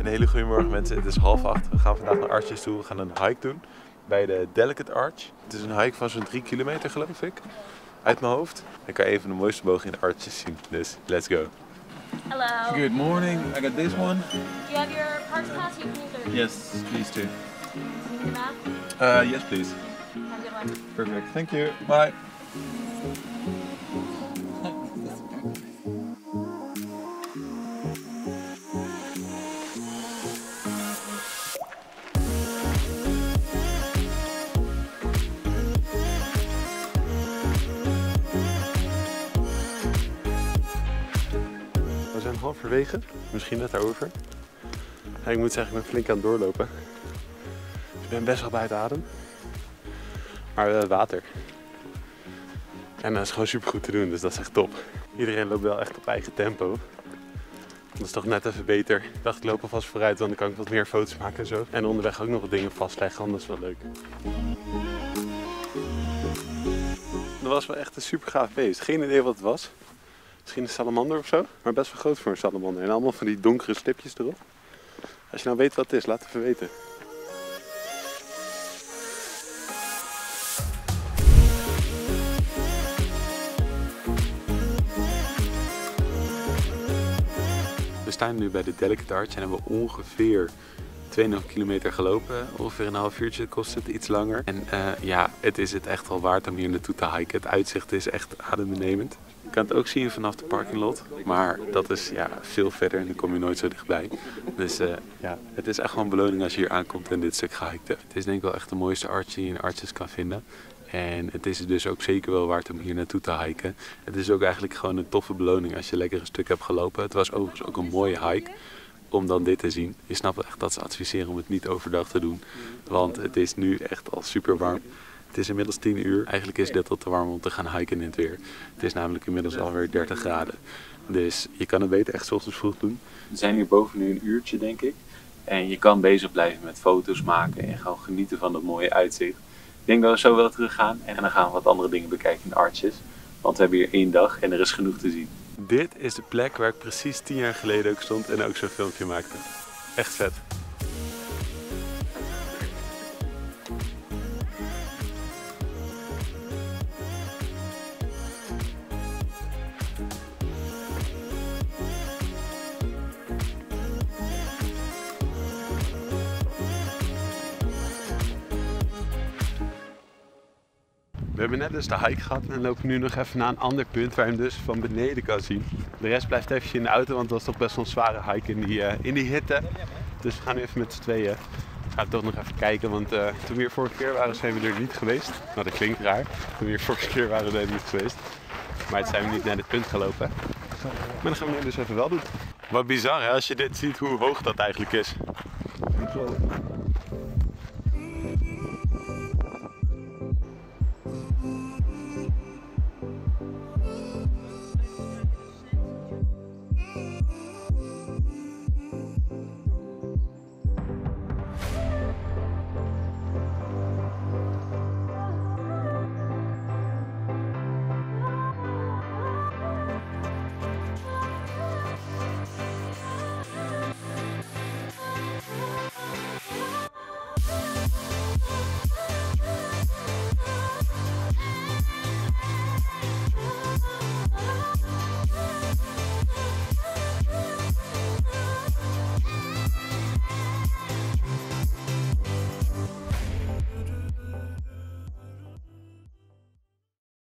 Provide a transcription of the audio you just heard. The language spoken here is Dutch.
Een hele goede morgen mensen, het is 7:30. We gaan vandaag naar Arches toe. We gaan een hike doen bij de Delicate Arch. Het is een hike van zo'n 3 kilometer geloof ik, uit mijn hoofd. Ik kan even de mooiste bogen in de Arches zien, dus let's go. Hello. Good morning, I got this one. Do you have your parks pass? You can either Yes, please do. see the map. Yes please. Have a good one. Perfect, thank you. Bye. We zijn halverwege, misschien net daarover. Ja, ik moet zeggen, ik ben flink aan het doorlopen. Ik ben best wel buiten adem. Maar we hebben water. En dat is gewoon super goed te doen, dus dat is echt top. Iedereen loopt wel echt op eigen tempo. Dat is toch net even beter. Ik dacht, ik loop alvast vooruit, want dan kan ik wat meer foto's maken en zo. En onderweg ook nog wat dingen vastleggen, want dat is wel leuk. Dat was wel echt een super gaaf beest. Geen idee wat het was. Misschien een salamander of zo, maar best wel groot voor een salamander. En allemaal van die donkere stipjes erop. Als je nou weet wat het is, laat het even weten. We staan nu bij de Delicate Arch en hebben ongeveer 2,5 kilometer gelopen. Ongeveer een half uurtje kost het, iets langer. En ja, het is het echt wel waard om hier naartoe te hiken. Het uitzicht is echt adembenemend. Je kan het ook zien vanaf de parking lot, maar dat is ja, veel verder en dan kom je nooit zo dichtbij. Dus ja, het is echt wel een beloning als je hier aankomt en dit stuk gehiked hebt. Het is denk ik wel echt de mooiste arch die je in Arches kan vinden. En het is dus ook zeker wel waard om hier naartoe te hiken. Het is ook eigenlijk gewoon een toffe beloning als je lekker een stuk hebt gelopen. Het was overigens ook een mooie hike om dan dit te zien. Je snapt echt dat ze adviseren om het niet overdag te doen, want het is nu echt al super warm. Het is inmiddels 10 uur. Eigenlijk is dit al te warm om te gaan hiken in het weer. Het is namelijk inmiddels alweer 30 graden. Dus je kan het beter echt 's ochtends vroeg doen. We zijn hier boven nu een uurtje denk ik. En je kan bezig blijven met foto's maken en gewoon genieten van dat mooie uitzicht. Ik denk dat we zo wel terug gaan en dan gaan we wat andere dingen bekijken in Arches. Want we hebben hier 1 dag en er is genoeg te zien. Dit is de plek waar ik precies 10 jaar geleden ook stond en ook zo'n filmpje maakte. Echt vet. We hebben net dus de hike gehad en lopen nu nog even naar een ander punt waar je hem dus van beneden kan zien. De rest blijft eventjes in de auto, want het was toch best wel een zware hike in die hitte. Dus we gaan nu even met z'n tweeën. We gaan toch nog even kijken, want toen we hier vorige keer waren zijn we er niet geweest. Nou, dat klinkt raar. Toen we hier vorige keer waren we er niet geweest. Maar het zijn we niet naar dit punt gelopen. Maar dan gaan we nu dus even wel doen. Wat bizar hè, als je dit ziet hoe hoog dat eigenlijk is.